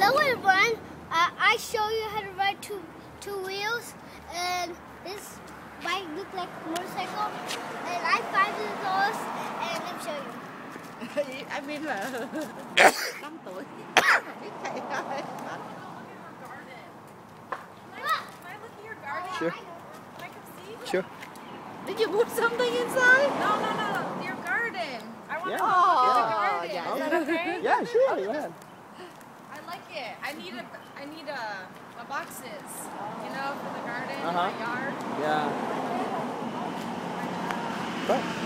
Hello everyone. I show you how to ride two wheels, and this bike looks like a motorcycle. And I'm 5 years old, and let me show you. Anh Vin là 5 tuổi. Biết chạy thôi. Sure. Sure. Did you put something inside? No. Your garden. I want Yeah. to go to the Oh, garden. yeah. Is that okay? Yeah, sure. Yeah. I like it. I need a boxes. You know, for the garden, Uh-huh. my yard. Yeah. But